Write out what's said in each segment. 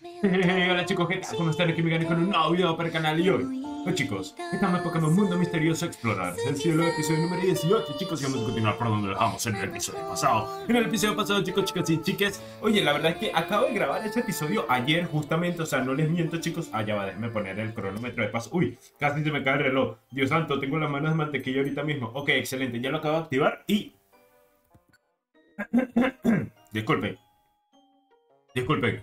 Hola chicos, ¿qué tal? ¿Cómo están? Aquí me gané con un nuevo video para el canal y hoy, chicos, estamos en Pokémon Mundo Misterioso Explorar el cielo, episodio número 18, chicos, y vamos a continuar por donde lo dejamos en el episodio pasado. En el episodio pasado, chicos, chicas y chiques, oye, la verdad es que acabo de grabar este episodio ayer justamente, o sea, no les miento, chicos. Ya va, déjenme poner el cronómetro de paso. Uy, casi se me cae el reloj. Dios santo, tengo las manos de mantequilla ahorita mismo. Ok, excelente, ya lo acabo de activar y... Disculpen. Disculpen.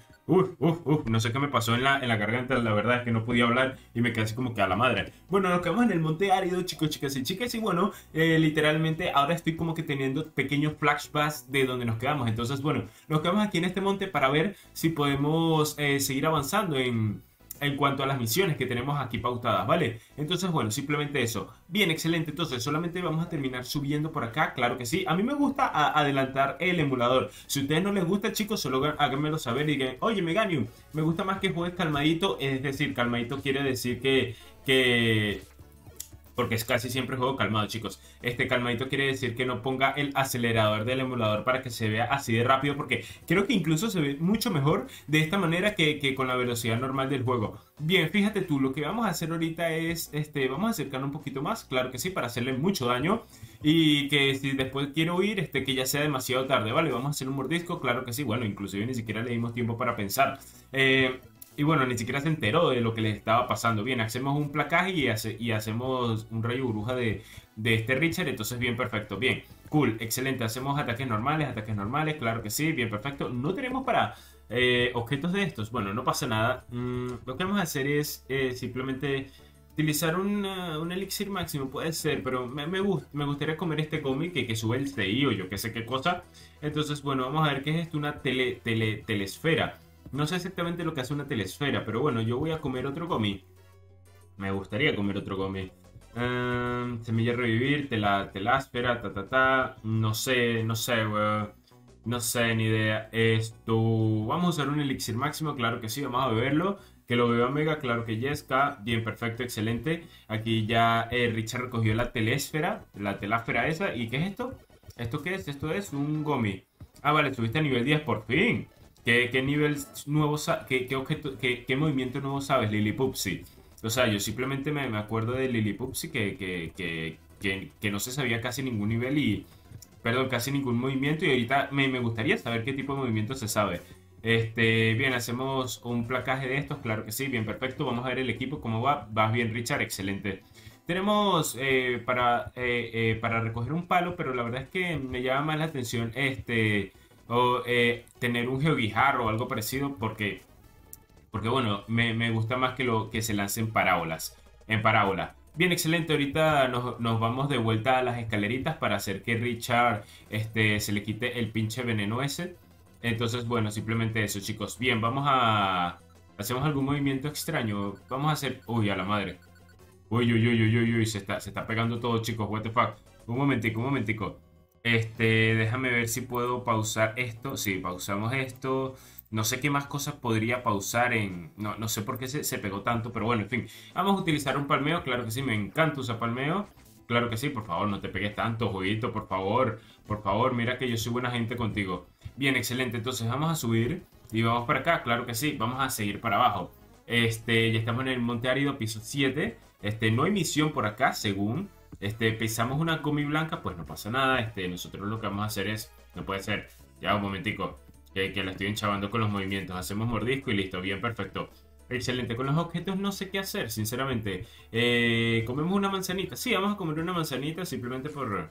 No sé qué me pasó en la garganta, la verdad es que no podía hablar y me quedé así como que a la madre. Bueno, nos quedamos en el monte árido, chicos, chicas y chicas, y bueno, literalmente ahora estoy como que teniendo pequeños flashbacks de donde nos quedamos. Entonces, bueno, nos quedamos aquí en este monte para ver si podemos seguir avanzando en cuanto a las misiones que tenemos aquí pautadas, ¿vale? Entonces, bueno, simplemente eso. Bien, excelente. Entonces, solamente vamos a terminar subiendo por acá, claro que sí. A mí me gusta adelantar el emulador. Si a ustedes no les gusta, chicos, solo háganmelo saber y digan, oye, Meganium, me gusta más que juegues calmadito. Es decir, calmadito quiere decir que porque es casi siempre juego calmado, chicos. Este calmadito quiere decir que no ponga el acelerador del emulador para que se vea así de rápido, porque creo que incluso se ve mucho mejor de esta manera que con la velocidad normal del juego. Bien, fíjate tú, lo que vamos a hacer ahorita es, vamos a acercarnos un poquito más, claro que sí, para hacerle mucho daño. Y que si después quiero huir, que ya sea demasiado tarde, ¿vale? Vamos a hacer un mordisco, claro que sí. Bueno, inclusive ni siquiera le dimos tiempo para pensar. Y bueno, ni siquiera se enteró de lo que le estaba pasando. Bien, hacemos un placaje y hacemos un rayo burbuja de este Richard. Entonces, bien, perfecto. Bien, cool, excelente. Hacemos ataques normales, claro que sí, bien, perfecto. No tenemos para objetos de estos. Bueno, no pasa nada. Lo que vamos a hacer es simplemente utilizar un elixir máximo, puede ser, pero me gustaría comer este cómic que sube el CI o yo qué sé qué cosa. Entonces, bueno, vamos a ver qué es esto, una telesfera. No sé exactamente lo que hace una telesfera, pero bueno, yo voy a comer otro gomi. Me gustaría comer otro gomi. Semilla revivir, teláspera, No sé, no sé, weón. No sé, ni idea. Esto. Vamos a usar un elixir máximo, claro que sí, vamos a beberlo. Que lo beba Mega, claro que Yesca. Bien, perfecto, excelente. Aquí ya Richard recogió la telásfera esa. ¿Y qué es esto? ¿Esto qué es? Esto es un gomi. Ah, vale, subiste a nivel 10 por fin. ¿Qué nivel nuevo, qué objeto, qué movimiento nuevo sabes, Lilipupsi? O sea, yo simplemente me acuerdo de Lilipupsi que no se sabía casi ningún nivel y, perdón, casi ningún movimiento y ahorita me gustaría saber qué tipo de movimiento se sabe. Bien, hacemos un placaje de estos, claro que sí, bien, perfecto. Vamos a ver el equipo, cómo va. Vas bien, Richard, excelente. Tenemos para recoger un palo, pero la verdad es que me llama más la atención o tener un geoguijarro o algo parecido porque bueno, me gusta más que se lancen parábolas, en parábola. Bien, excelente, ahorita nos vamos de vuelta a las escaleritas para hacer que Richard se le quite el pinche veneno ese. Entonces, bueno, simplemente eso, chicos. Bien, hacemos algún movimiento extraño. Vamos a hacer... Uy, a la madre. Uy, se está pegando todo, chicos, what the fuck. Un momentico, un momentico. Déjame ver si puedo pausar esto. Sí, pausamos esto. No sé qué más cosas podría pausar en... No sé por qué se pegó tanto, pero bueno, en fin. Vamos a utilizar un palmeo, claro que sí, me encanta usar palmeo. Claro que sí, por favor, no te pegues tanto, jueguito, por favor. Por favor, mira que yo soy buena gente contigo. Bien, excelente, entonces vamos a subir y vamos para acá, claro que sí, vamos a seguir para abajo. Ya estamos en el Monte Árido, piso 7. No hay misión por acá, según. Pisamos una comi blanca, pues no pasa nada. Nosotros lo que vamos a hacer es... No puede ser. Ya, un momentico. Que la estoy enchabando con los movimientos. Hacemos mordisco y listo. Bien, perfecto. Excelente. Con los objetos no sé qué hacer, sinceramente. Comemos una manzanita. Sí, vamos a comer una manzanita simplemente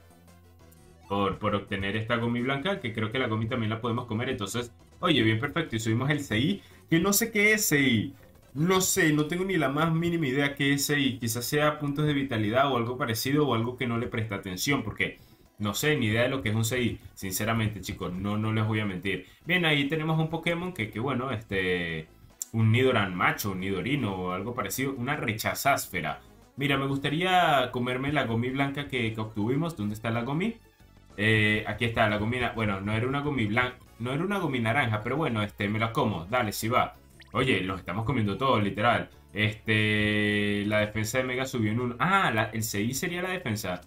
por obtener esta gomi blanca, que creo que la gomi también la podemos comer. Entonces, oye, bien, perfecto. Y subimos el CI, que no sé qué es CI. No sé, no tengo ni la más mínima idea qué es CI. Quizás sea puntos de vitalidad o algo parecido o algo que no le presta atención, porque no sé ni idea de lo que es un CI. Sinceramente, chicos, no les voy a mentir. Bien, ahí tenemos un Pokémon que bueno, un Nidoran macho, un Nidorino o algo parecido, una rechazásfera. Mira, me gustaría comerme la gomi blanca que obtuvimos. ¿Dónde está la gomi? Aquí está la gomina. Bueno, no era una gomi blanca, no era una gomi naranja, pero bueno, me la como. Dale, si va. Oye, los estamos comiendo todos, literal. La defensa de Mega subió en 1. Ah, el CI sería la defensa.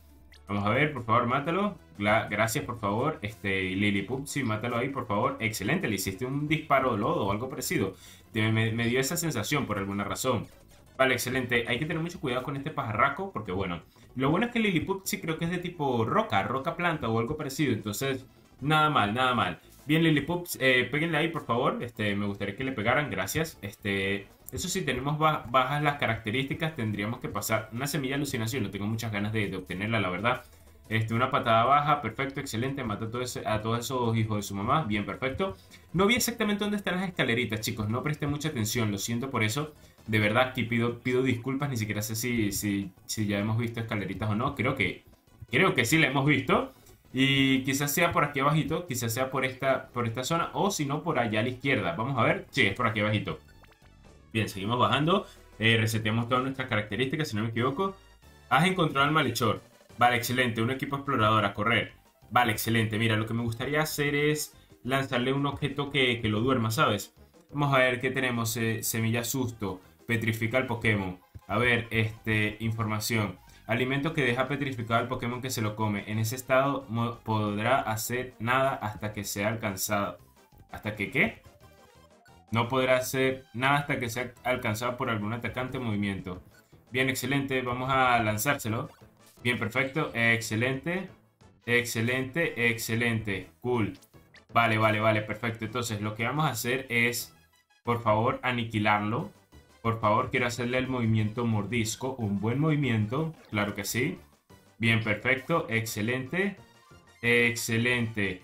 Vamos a ver, por favor, mátalo. Gracias, por favor. Lillipup, sí, mátalo ahí, por favor. Excelente, le hiciste un disparo de lodo o algo parecido. Me dio esa sensación por alguna razón. Vale, excelente. Hay que tener mucho cuidado con este pajarraco porque, bueno, lo bueno es que Lillipup sí creo que es de tipo roca planta o algo parecido. Entonces, nada mal, nada mal. Bien, Lillipup, péguenle ahí, por favor. Me gustaría que le pegaran, gracias. Eso sí, tenemos bajas las características, tendríamos que pasar una semilla de alucinación. No tengo muchas ganas de obtenerla, la verdad. Una patada baja, perfecto, excelente. Mata a todos esos hijos de su mamá. Bien, perfecto. No vi exactamente dónde están las escaleritas, chicos. No presté mucha atención, lo siento por eso. De verdad, aquí pido disculpas. Ni siquiera sé si ya hemos visto escaleritas o no. Creo que sí la hemos visto. Y quizás sea por aquí abajito, quizás sea por esta zona. O si no, por allá a la izquierda. Vamos a ver. Sí, es por aquí abajito. Bien, seguimos bajando. Reseteamos todas nuestras características, si no me equivoco. Has encontrado al malhechor. Vale, excelente. Un equipo explorador a correr. Vale, excelente. Mira, lo que me gustaría hacer es lanzarle un objeto que lo duerma, ¿sabes? Vamos a ver qué tenemos. Semilla susto. Petrifica al Pokémon. A ver, información. Alimento que deja petrificado al Pokémon que se lo come. En ese estado podrá hacer nada hasta que sea alcanzado. ¿Hasta que qué? No podrá hacer nada hasta que sea alcanzado por algún atacante en movimiento. Bien, excelente. Vamos a lanzárselo. Bien, perfecto. Excelente. Excelente, excelente. Cool. Vale, vale, vale, perfecto. Entonces, lo que vamos a hacer es, por favor, aniquilarlo. Por favor, quiero hacerle el movimiento mordisco. Un buen movimiento. Claro que sí. Bien, perfecto. Excelente. Excelente.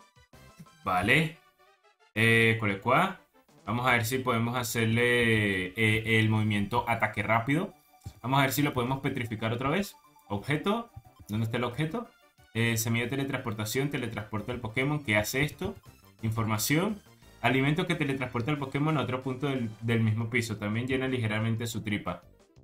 Vale. Colecua. Vamos a ver si podemos hacerle el movimiento ataque rápido. Vamos a ver si lo podemos petrificar otra vez. Objeto. ¿Dónde está el objeto? Semilla de teletransportación. Teletransporta al Pokémon. ¿Qué hace esto? Información. Alimento que teletransporta al Pokémon a otro punto del mismo piso. También llena ligeramente su tripa.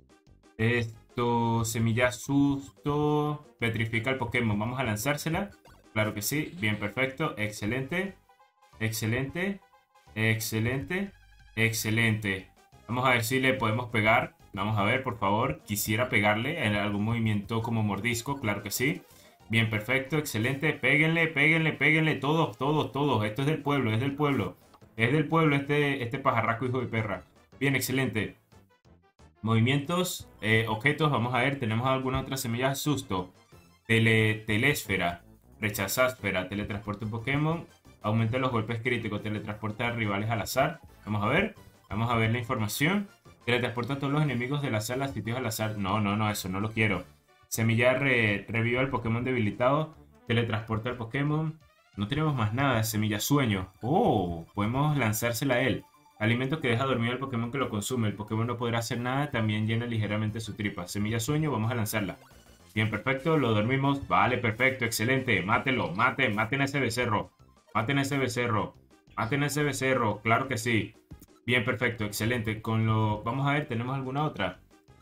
Semilla susto. Petrifica al Pokémon. Vamos a lanzársela. Claro que sí. Bien, perfecto. Excelente. Excelente. Excelente. Excelente. Vamos a ver si le podemos pegar. Vamos a ver, por favor. Quisiera pegarle en algún movimiento como mordisco. Claro que sí. Bien, perfecto. Excelente. Péguenle, péguenle, péguenle. Todos, todos, todos. Esto es del pueblo, es del pueblo. Es del pueblo este pajarraco hijo de perra. Bien, excelente. Movimientos, objetos. Vamos a ver. Tenemos algunas otras semillas. Susto. Telésfera. Rechazásfera. Teletransporte un Pokémon. Aumenta los golpes críticos. Teletransporta a rivales al azar. Vamos a ver. Vamos a ver la información. Teletransporta a todos los enemigos de la sala a sitios al azar. No, no, no, eso no lo quiero. Semilla reviva al Pokémon debilitado. Teletransporta al Pokémon. No tenemos más nada. Semilla sueño. Oh, podemos lanzársela a él. Alimento que deja dormir al Pokémon que lo consume. El Pokémon no podrá hacer nada. También llena ligeramente su tripa. Semilla sueño, vamos a lanzarla. Bien, perfecto. Lo dormimos. Vale, perfecto. Excelente. Mátelo. Maten a ese becerro. Maten a ese becerro. Maten a ese becerro. Claro que sí. Bien, perfecto. Excelente. Vamos a ver, ¿tenemos alguna otra?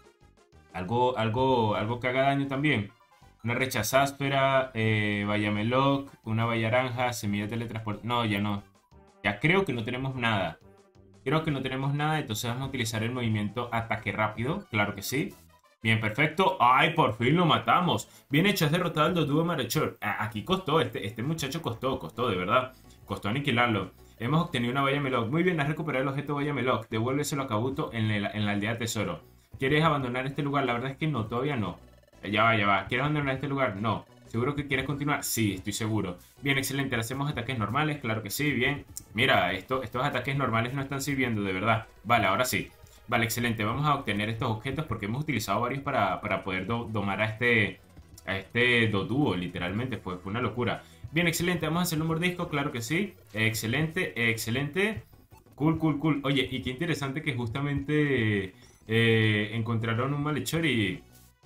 Algo que haga daño también. Una rechazáspera, Vallameloc, una Vallaranja, semilla de teletransporte. No, ya no. Ya creo que no tenemos nada. Creo que no tenemos nada, entonces vamos a utilizar el movimiento ataque rápido. Claro que sí. Bien, perfecto. ¡Ay, por fin lo matamos! Bien hecho, has derrotado al Doduo Malhechor. Aquí costó, este muchacho costó, de verdad. Costó aniquilarlo. Hemos obtenido una Vallameloc. Muy bien, has recuperado el objeto Vallameloc. Devuélveselo a Kabuto en la aldea tesoro. ¿Quieres abandonar este lugar? La verdad es que no, todavía no. Ya va. ¿Quieres abandonar este lugar? No. ¿Seguro que quieres continuar? Sí, estoy seguro. Bien, excelente. ¿Le hacemos ataques normales? Claro que sí, bien. Mira, estos ataques normales no están sirviendo, de verdad. Vale, ahora sí. Vale, excelente. Vamos a obtener estos objetos porque hemos utilizado varios para poder domar a este Doduo, literalmente. Fue una locura. Bien, excelente. Vamos a hacerle un mordisco, claro que sí. Excelente, excelente. Cool, cool, cool. Oye, y qué interesante que justamente encontraron un malhechor y...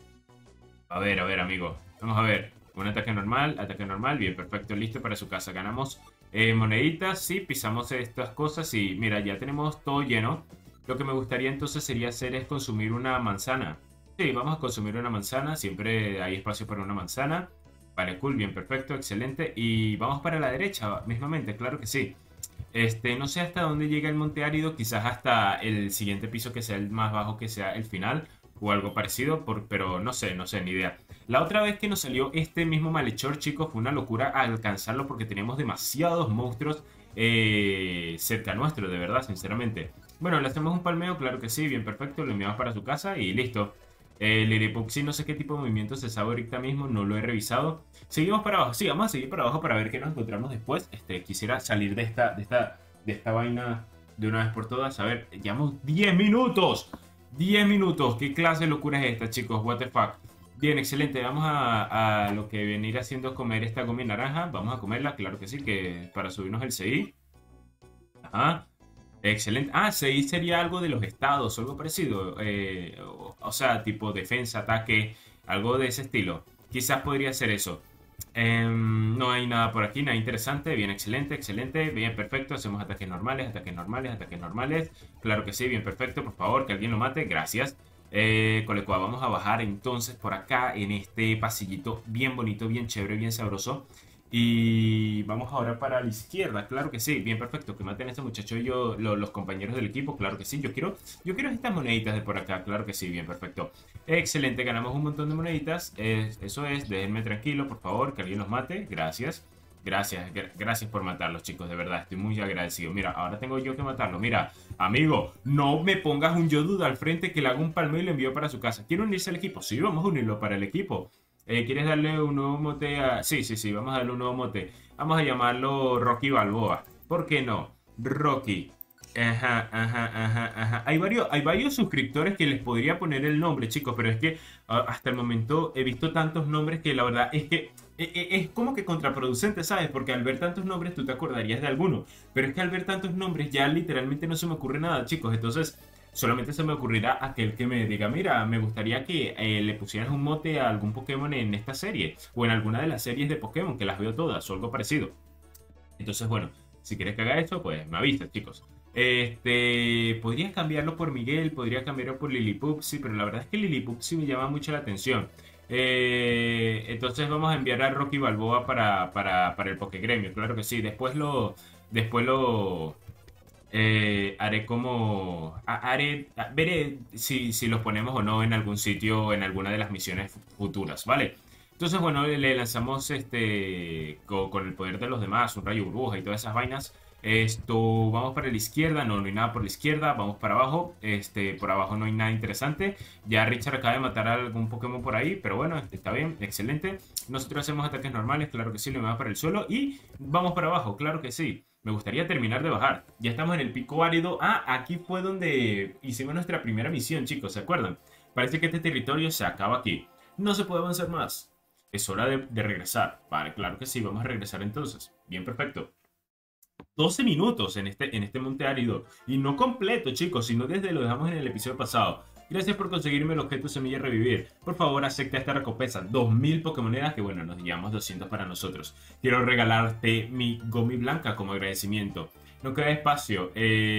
A ver, amigo. Vamos a ver. Un ataque normal, bien, perfecto, listo para su casa. Ganamos moneditas, sí, pisamos estas cosas y mira, ya tenemos todo lleno. Lo que me gustaría entonces sería hacer es consumir una manzana. Sí, vamos a consumir una manzana, siempre hay espacio para una manzana. Vale, cool, bien, perfecto, excelente. Y vamos para la derecha, mismamente, claro que sí. No sé hasta dónde llega el monte árido, quizás hasta el siguiente piso que sea el más bajo, que sea el final. o algo parecido, pero no sé, ni idea. La otra vez que nos salió este mismo malhechor, chicos, fue una locura alcanzarlo porque teníamos demasiados monstruos cerca nuestro, de verdad, sinceramente. Bueno, le hacemos un palmeo, claro que sí, bien perfecto, lo enviamos para su casa y listo. El Liripuxi no sé qué tipo de movimiento se sabe ahorita mismo, no lo he revisado. Seguimos para abajo, sí, vamos a seguir para abajo para ver qué nos encontramos después. Quisiera salir de esta vaina de una vez por todas. A ver, llevamos 10 minutos. 10 minutos, ¿qué clase de locura es esta, chicos? What the fuck. Bien, excelente. Vamos a lo que venir haciendo comer esta goma naranja. Vamos a comerla, claro que sí, que para subirnos el CI. Ajá. Excelente. Ah, CI sería algo de los estados, algo parecido. O sea, tipo defensa, ataque, algo de ese estilo. Quizás podría ser eso. No hay nada por aquí, nada interesante. Bien, excelente, excelente. Bien, perfecto. Hacemos ataques normales, ataques normales, ataques normales. Claro que sí, bien, perfecto. Por favor, que alguien lo mate. Gracias. Colecua, vamos a bajar entonces por acá en este pasillito bien bonito, bien chévere, bien sabroso. Y vamos ahora para la izquierda, claro que sí, bien perfecto, que maten a este muchacho y yo, los compañeros del equipo, claro que sí, yo quiero estas moneditas de por acá, claro que sí, bien perfecto. Excelente, ganamos un montón de moneditas, eso es, déjenme tranquilo, por favor, que alguien los mate, gracias. Gracias por matarlos, chicos, de verdad, estoy muy agradecido. Mira, ahora tengo yo que matarlo. Mira, amigo, no me pongas un Yoduda al frente que le haga un palmeo y lo envío para su casa. ¿Quiere unirse al equipo? Sí, vamos a unirlo para el equipo. ¿Quieres darle un nuevo mote a...? Sí, vamos a darle un nuevo mote. Vamos a llamarlo Rocky Balboa. ¿Por qué no? Rocky. Ajá. Hay varios suscriptores que les podría poner el nombre, chicos, pero es que hasta el momento he visto tantos nombres que la verdad es que es como que contraproducente, ¿sabes? Porque al ver tantos nombres tú te acordarías de alguno, pero es que al ver tantos nombres ya literalmente no se me ocurre nada, chicos, entonces solamente se me ocurrirá aquel que me diga, mira, me gustaría que le pusieras un mote a algún Pokémon en esta serie, o en alguna de las series de Pokémon, que las veo todas, o algo parecido. Entonces, bueno, si quieres que haga esto, pues me avisas, chicos. Podrías cambiarlo por Miguel, podría cambiarlo por Lilipupsi, pero la verdad es que Lilipupsi me llama mucho la atención. Entonces vamos a enviar a Rocky Balboa para el Pokégremio, claro que sí. Después lo haré como... veré si los ponemos o no en algún sitio, en alguna de las misiones futuras, ¿vale? Entonces, bueno, le lanzamos con el poder de los demás, un rayo burbuja y todas esas vainas. Vamos para la izquierda, no hay nada por la izquierda, vamos para abajo, por abajo no hay nada interesante. Ya Richard acaba de matar a algún Pokémon por ahí, pero bueno, está bien, excelente. Nosotros hacemos ataques normales, claro que sí, le vamos para el suelo y vamos para abajo, claro que sí. Me gustaría terminar de bajar. Ya estamos en el pico árido. Ah, aquí fue donde hicimos nuestra primera misión, chicos, ¿se acuerdan? Parece que este territorio se acaba aquí. No se puede avanzar más. Es hora de regresar. Vale, claro que sí, vamos a regresar entonces. Bien, perfecto. 12 minutos en este monte árido. Y no completo, chicos, sino desde lo dejamos en el episodio pasado. Gracias por conseguirme el objeto semilla revivir. Por favor, acepta esta recompensa. 2000 Pokémonedas, que bueno, nos llevamos 200 para nosotros. Quiero regalarte mi Gomi Blanca como agradecimiento. No queda espacio.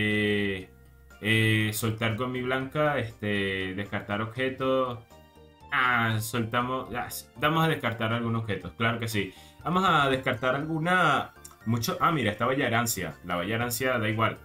Soltar Gomi Blanca, descartar objetos. Soltamos. Vamos a descartar algunos objetos, claro que sí. Vamos a descartar alguna. Mira, esta Vallarancia. La Vallarancia da igual.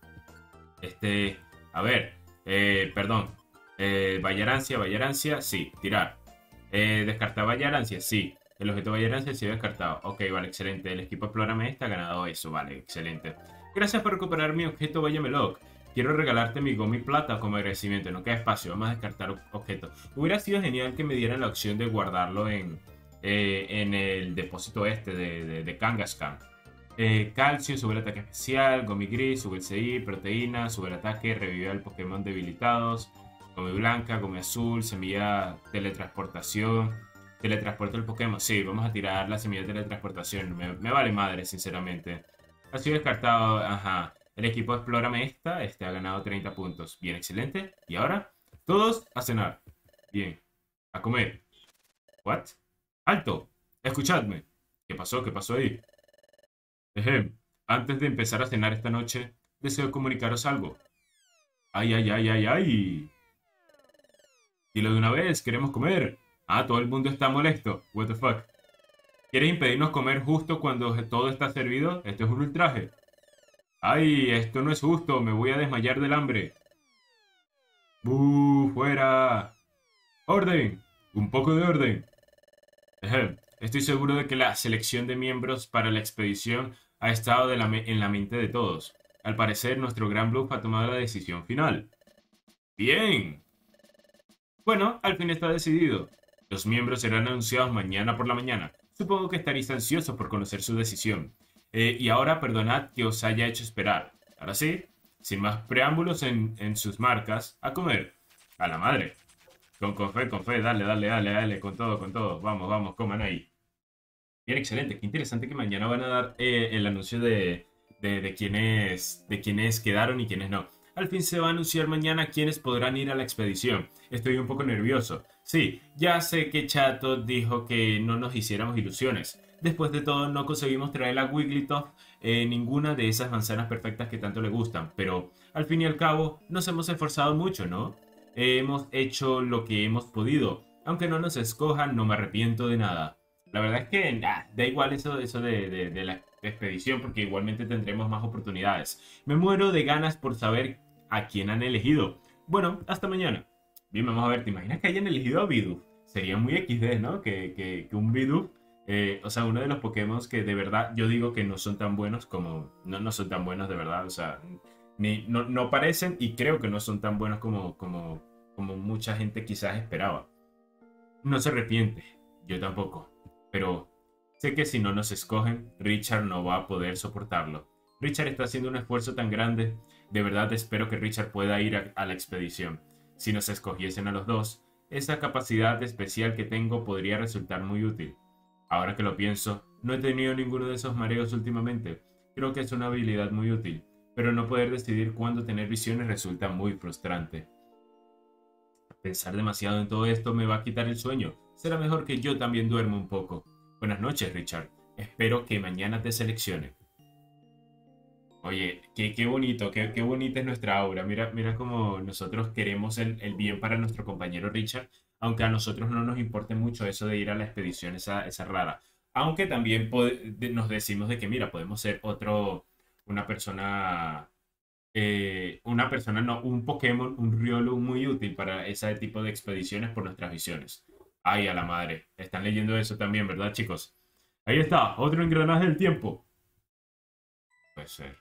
A ver. Perdón. Vallarancia, sí. Tirar. Descartar Vallarancia, sí. El objeto Vallarancia sí descartado. Ok, vale, excelente. El equipo Explórame está ha ganado eso, vale, excelente. Gracias por recuperar mi objeto Vallameloc. Quiero regalarte mi Gomi Plata como agradecimiento. No queda espacio, vamos a descartar objetos. Hubiera sido genial que me dieran la opción de guardarlo en el depósito de Kangaskhan. Calcio, sube el ataque especial. Gomi Gris, sube el CI. Proteína, sube el ataque. Revive al Pokémon debilitados. Gomi Blanca, Gomi Azul, semilla teletransportación. Teletransporta el Pokémon. Sí, vamos a tirar la semilla de teletransportación. Me vale madre, sinceramente. Ha sido descartado. Ajá. El equipo Explórame ha ganado 30 puntos. Bien, excelente. Y ahora, todos a cenar. Bien. A comer. ¿What? ¡Alto! Escuchadme. ¿Qué pasó? ¿Qué pasó ahí? Antes de empezar a cenar esta noche, deseo comunicaros algo. ¡Ay! Dilo de una vez, queremos comer. Todo el mundo está molesto. What the fuck. ¿Quieres impedirnos comer justo cuando todo está servido? Esto es un ultraje. ¡Ay, esto no es justo! Me voy a desmayar del hambre. ¡Fuera! ¡Orden! ¡Un poco de orden! Ejem. Estoy seguro de que la selección de miembros para la expedición ha estado en la mente de todos. Al parecer, nuestro gran bluff ha tomado la decisión final. ¡Bien! Bueno, al fin está decidido. Los miembros serán anunciados mañana por la mañana. Supongo que estaréis ansiosos por conocer su decisión. Y ahora perdonad que os haya hecho esperar. Ahora sí, sin más preámbulos en sus marcas, a comer. A la madre. Con fe, dale, dale, dale, dale, con todo, con todo. Vamos, vamos, coman ahí. Bien, excelente. Qué interesante que mañana van a dar el anuncio de quiénes quedaron y quiénes no. Al fin se va a anunciar mañana quiénes podrán ir a la expedición. Estoy un poco nervioso. Sí, ya sé que Chato dijo que no nos hiciéramos ilusiones. Después de todo, no conseguimos traer a Wigglytuff ninguna de esas manzanas perfectas que tanto le gustan. Pero, al fin y al cabo, nos hemos esforzado mucho, ¿no? Hemos hecho lo que hemos podido. Aunque no nos escojan, no me arrepiento de nada. La verdad es que da igual eso de la expedición porque igualmente tendremos más oportunidades. Me muero de ganas por saber a quién han elegido. Bueno, hasta mañana. Bien, vamos a ver, ¿te imaginas que hayan elegido a Bidoof? Sería muy XD, ¿no? Que un Bidoof, o sea, uno de los Pokémon que de verdad yo digo que no son tan buenos como... No son tan buenos de verdad, o sea, no parecen y creo que no son tan buenos como mucha gente quizás esperaba. No se arrepiente, yo tampoco. Pero sé que si no nos escogen, Richard no va a poder soportarlo. Richard está haciendo un esfuerzo tan grande. De verdad espero que Richard pueda ir a la expedición. Si nos escogiesen a los dos, esa capacidad especial que tengo podría resultar muy útil. Ahora que lo pienso, no he tenido ninguno de esos mareos últimamente. Creo que es una habilidad muy útil, pero no poder decidir cuándo tener visiones resulta muy frustrante. Pensar demasiado en todo esto me va a quitar el sueño. Será mejor que yo también duerma un poco. Buenas noches, Richard. Espero que mañana te seleccione. Oye, qué bonito, qué bonita es nuestra aura. Mira cómo nosotros queremos el bien para nuestro compañero Richard, aunque a nosotros no nos importe mucho eso de ir a la expedición esa rara. Aunque también nos decimos de que, mira, podemos ser una persona no, un Pokémon, un Riolu muy útil para ese tipo de expediciones por nuestras visiones. Ay, a la madre. Están leyendo eso también, ¿verdad, chicos? Ahí está, otro engranaje del tiempo. Puede ser.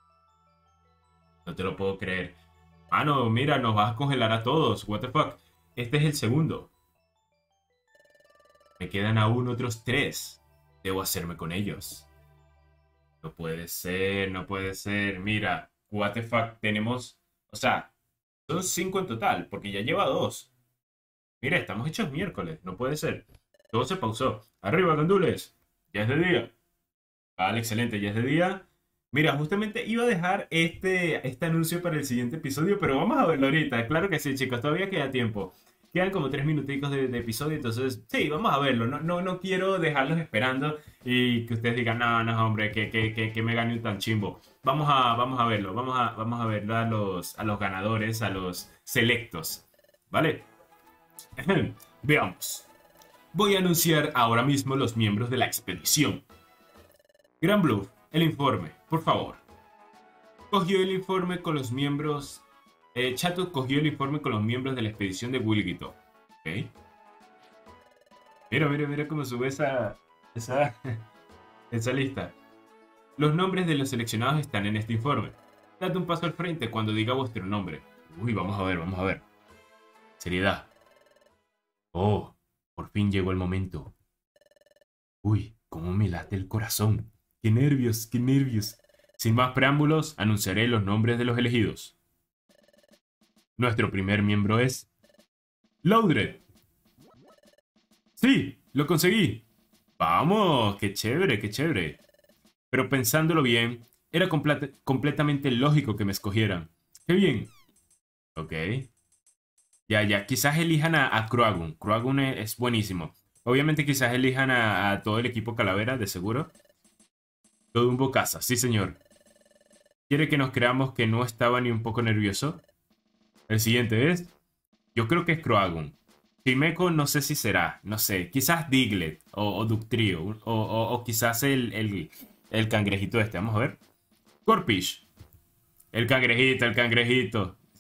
No te lo puedo creer. Ah, no, mira, nos vas a congelar a todos. What the fuck. Este es el segundo. Me quedan aún otros 3. Debo hacerme con ellos. No puede ser, no puede ser. Mira, what the fuck. Tenemos, o sea, son 5 en total, porque ya lleva 2. Mira, estamos hechos miércoles, no puede ser. Todo se pausó. Arriba, gandules. Ya es de día. Vale, excelente, ya es de día. Mira, justamente iba a dejar este anuncio para el siguiente episodio, pero vamos a verlo ahorita. Claro que sí, chicos, todavía queda tiempo. Quedan como 3 minuticos de episodio, entonces sí, vamos a verlo. No quiero dejarlos esperando y que ustedes digan, no, no, hombre, que me gane un tan chimbo. Vamos a verlo, vamos a ver a los ganadores, a los selectos. ¿Vale? Veamos. Voy a anunciar ahora mismo los miembros de la expedición. Gran Bluff, el informe, por favor. Cogió el informe con los miembros... Chato cogió el informe con los miembros de la expedición de Wigglytuff. ¿Ok? Mira cómo sube esa lista. Los nombres de los seleccionados están en este informe. Dad un paso al frente cuando diga vuestro nombre. Uy, vamos a ver. Seriedad. Oh, por fin llegó el momento. Uy, cómo me late el corazón. Qué nervios, qué nervios. Sin más preámbulos, anunciaré los nombres de los elegidos. Nuestro primer miembro es... Loudred. Sí, lo conseguí. Vamos, qué chévere, qué chévere. Pero pensándolo bien, era completamente lógico que me escogieran. ¡Qué bien! Ok. Ya, quizás elijan a Croagun. Croagun es buenísimo. Obviamente quizás elijan a todo el equipo Calavera, de seguro. Todo un bocaza, sí señor. ¿Quiere que nos creamos que no estaba ni un poco nervioso? El siguiente es... Yo creo que es Croagun. Chimeco no sé si será, no sé. Quizás Diglett o Ductrio o quizás el cangrejito este. Vamos a ver. Corpish. El cangrejito.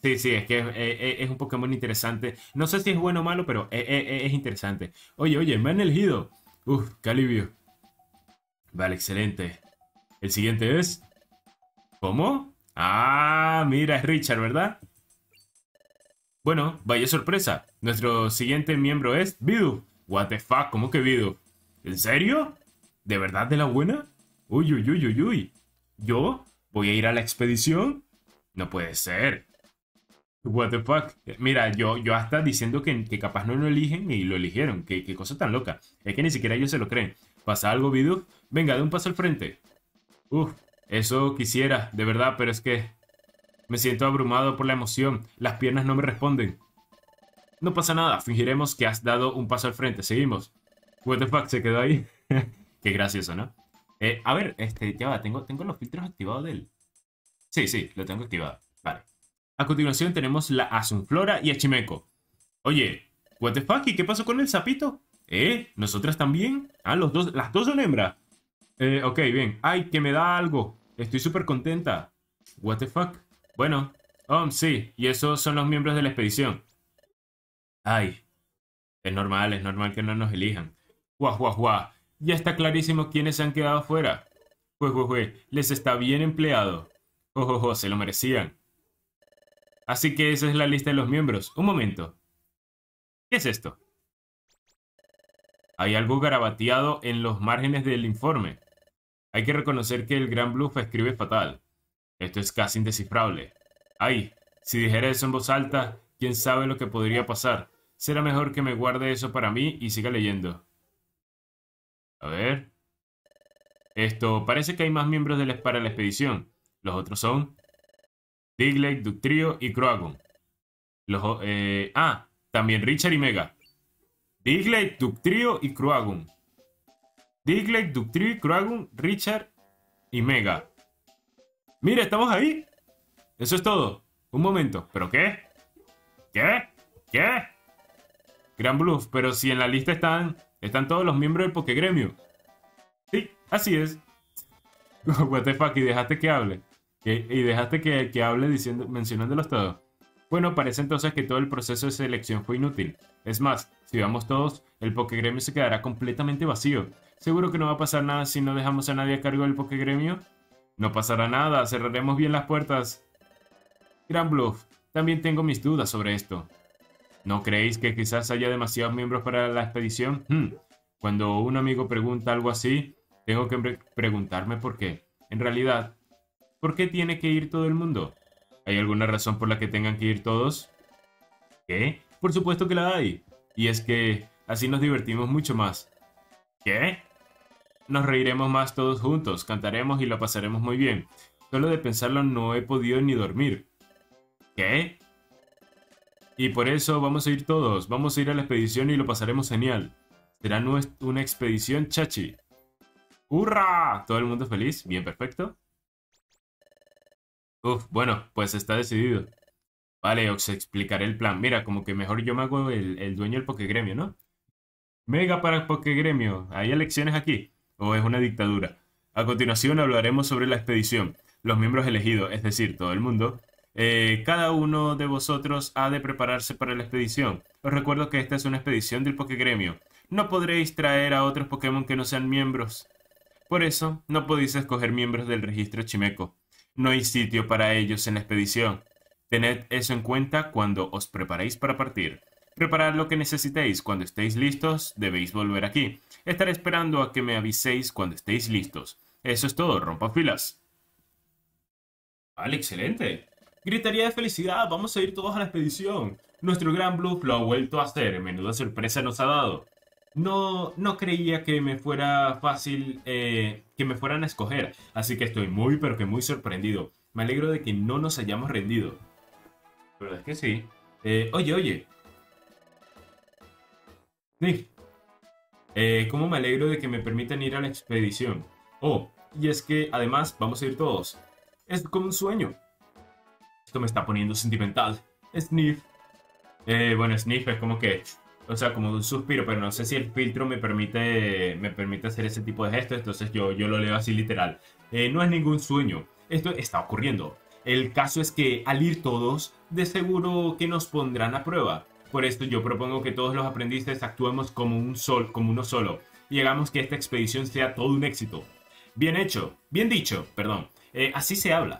Sí, sí, es que es un Pokémon interesante. No sé si es bueno o malo, pero es interesante. Oye, oye, me han elegido. Uf, qué alivio. Vale, excelente. El siguiente es... ¿Cómo? Ah, mira, es Richard, ¿verdad? Bueno, vaya sorpresa. Nuestro siguiente miembro es Bidu. What the fuck, ¿cómo que Bidu? ¿En serio? ¿De verdad de la buena? Uy, uy, uy, uy, uy. ¿Yo? ¿Voy a ir a la expedición? No puede ser. What the fuck. Mira, yo hasta diciendo que capaz no lo eligen y lo eligieron. Qué cosa tan loca. Es que ni siquiera ellos se lo creen. ¿Pasa algo, Bidu? Venga, de un paso al frente. Uf, eso quisiera, de verdad, pero es que me siento abrumado por la emoción. Las piernas no me responden. No pasa nada, fingiremos que has dado un paso al frente. Seguimos. What the fuck, se quedó ahí. Qué gracioso, ¿no? A ver, ya va, tengo los filtros activados de él. Sí, sí, lo tengo activado. Vale. A continuación tenemos la Asunflora y a Chimeco. Oye, what the fuck, ¿y qué pasó con el sapito? ¿Nosotras también? Ah, las dos son hembras. Ok, bien. Ay, que me da algo. Estoy súper contenta. What the fuck. Bueno, sí, y esos son los miembros de la expedición. Ay, es normal que no nos elijan. Guau, guau, guau. Ya está clarísimo quiénes se han quedado fuera. Les está bien empleado. Ojojo, se lo merecían. Así que esa es la lista de los miembros. Un momento. ¿Qué es esto? Hay algo garabateado en los márgenes del informe. Hay que reconocer que el Gran Bluff escribe fatal. Esto es casi indescifrable. Ay, si dijera eso en voz alta, quién sabe lo que podría pasar. Será mejor que me guarde eso para mí y siga leyendo. A ver. Esto, parece que hay más miembros para la expedición. Los otros son Diglett, Dugtrio y Croagunk. También Richard y Mega. Diglett, Dugtrio y Croagunk. Diglett, Dugtrio y Croagunk, Richard y Mega. Mira, estamos ahí. Eso es todo. Un momento. ¿Pero qué? ¿Qué? ¿Qué? Gran Bluff, pero si en la lista están todos los miembros del Pokégremio. Sí, así es. What the fuck, y dejaste que hable. Y dejaste que hable mencionándolos todos. Bueno, parece entonces que todo el proceso de selección fue inútil. Es más, si vamos todos, el Pokégremio se quedará completamente vacío. ¿Seguro que no va a pasar nada si no dejamos a nadie a cargo del Pokégremio? No pasará nada, cerraremos bien las puertas. Gran Bluff, también tengo mis dudas sobre esto. ¿No creéis que quizás haya demasiados miembros para la expedición? Cuando un amigo pregunta algo así, tengo que preguntarme por qué. En realidad, ¿por qué tiene que ir todo el mundo? ¿Hay alguna razón por la que tengan que ir todos? ¿Qué? Por supuesto que la hay. Y es que así nos divertimos mucho más. ¿Qué? Nos reiremos más todos juntos, cantaremos y lo pasaremos muy bien. Solo de pensarlo no he podido ni dormir. ¿Qué? Y por eso vamos a ir todos, vamos a ir a la expedición y lo pasaremos genial. Será una expedición chachi. ¡Hurra! ¿Todo el mundo feliz? Bien, perfecto. Bueno, pues está decidido. Vale, os explicaré el plan. Mira, como que mejor yo me hago el dueño del Pokégremio, ¿no? Mega para Pokégremio. ¿Hay elecciones aquí? ¿O es una dictadura? A continuación hablaremos sobre la expedición. Los miembros elegidos, es decir, todo el mundo. Cada uno de vosotros ha de prepararse para la expedición. Os recuerdo que esta es una expedición del Pokégremio. No podréis traer a otros Pokémon que no sean miembros. Por eso, no podéis escoger miembros del registro Chimeco. No hay sitio para ellos en la expedición. Tened eso en cuenta cuando os preparéis para partir. Preparad lo que necesitéis. Cuando estéis listos, debéis volver aquí. Estaré esperando a que me aviséis cuando estéis listos. Eso es todo, rompa filas. Vale, excelente. Gritaría de felicidad, vamos a ir todos a la expedición. Nuestro Gran Bluff lo ha vuelto a hacer, menuda sorpresa nos ha dado. No creía que me fuera fácil, que me fueran a escoger, así que estoy muy pero que muy sorprendido. Me alegro de que no nos hayamos rendido. Pero es que sí. Oye. Sí. ¿Cómo me alegro de que me permitan ir a la expedición? Oh, y es que además vamos a ir todos. Es como un sueño. Esto me está poniendo sentimental. Sniff. Bueno, Sniff es como que... O sea, como un suspiro, pero no sé si el filtro me permite hacer ese tipo de gestos, entonces yo lo leo así literal. No es ningún sueño, esto está ocurriendo. El caso es que al ir todos, de seguro que nos pondrán a prueba. Por esto yo propongo que todos los aprendices actuemos como uno solo y hagamos que esta expedición sea todo un éxito. Bien hecho, bien dicho, perdón. Así se habla.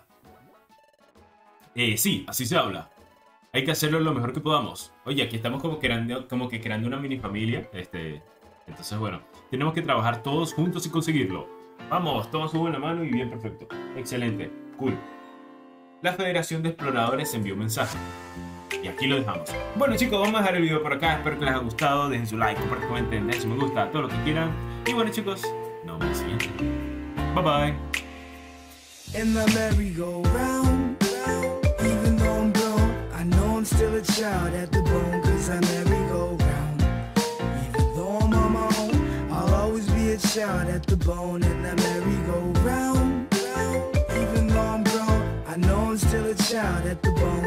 Sí, así se habla. Hay que hacerlo lo mejor que podamos. Oye, aquí estamos como que creando una mini familia. Entonces, bueno, tenemos que trabajar todos juntos y conseguirlo. Vamos, todos suben la mano y bien, perfecto. Excelente, cool. La Federación de Exploradores envió un mensaje. Y aquí lo dejamos. Bueno chicos, vamos a dejar el video por acá. Espero que les haya gustado. Dejen su like, compartan, comenten, den su me gusta, todo lo que quieran. Y bueno chicos, nos vemos en el siguiente. Bye bye. In the merry-go-round, even though I'm grown, I know I'm still a child at the bone, 'cause I merry-go-round. Even though I'm on my own, I'll always be a child at the bone. In the merry-go-round, even though I'm grown, I know I'm still a child at the bone.